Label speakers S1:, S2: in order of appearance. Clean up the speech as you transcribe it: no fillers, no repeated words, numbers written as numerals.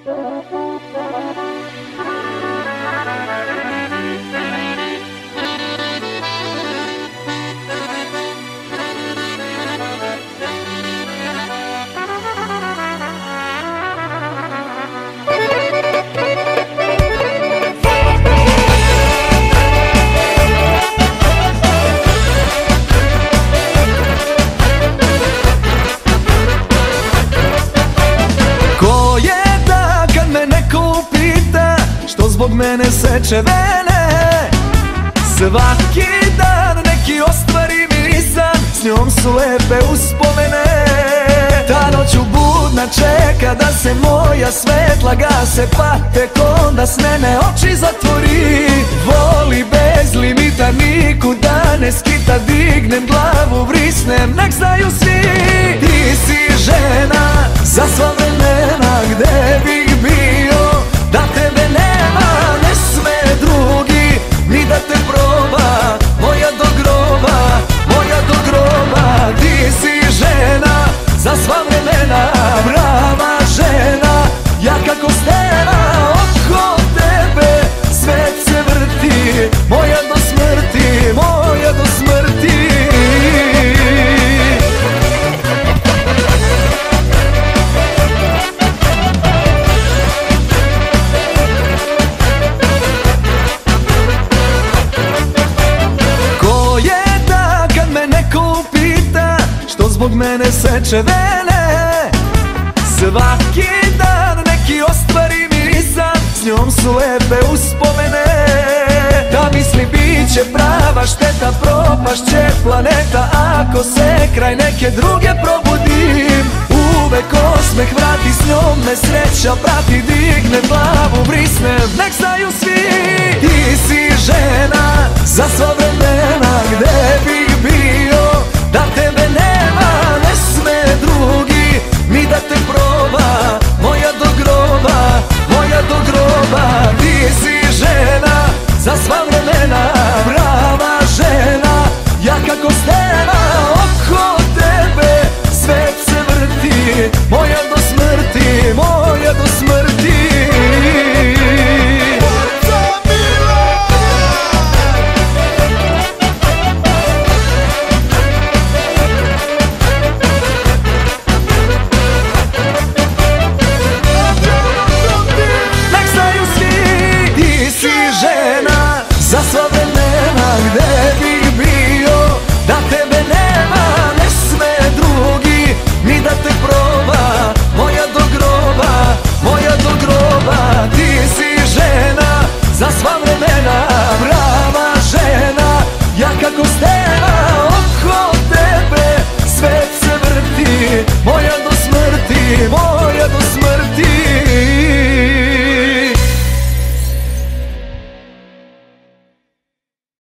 S1: Zbog mene seče vene, svaki dan neki ostvari mi san, s njom su lepe uspomene. Ta noć budna čeka da se moja svetla gase, pa tek onda s mene oči zatvori. Voli bez limita, nikuda ne skita, dignem glavu, vrisnem, nek znaju svi. Ti si žena za sva vremena, gde bih bio da tebe nema, ne sme drugi ni da te proba, moja do groba, moja do groba. Ti si žena za sva vremena, brava žena, ja kako stena, oko tebe svet se vrti, moja do smrti, moja do smrti. Zbog mene seče vene, svaki dan neki ostvari mi san, s njom su lepe uspomene. Ta misli bit će prava šteta, propašće planeta ako se kraj neke druge probudim. Uvek osmeh vrati, s njom me sreća prati, dignem glavu, brisnem, nek znaju svi. Ti si žena za sva vremena, gde bih bio da tebe nema, ne sme drugi ni da te proba, moja do groba, moja do groba. Ti si žena za sva vremena, brava žena, ja kako stena, oko tebe svet se vrti, moja do smrti, moja do smrti. Za sva vremena, gde bih bio da tebe nema, ne sme drugi ni da te proba, moja do groba, moja do groba. Ti si žena za sva vremena.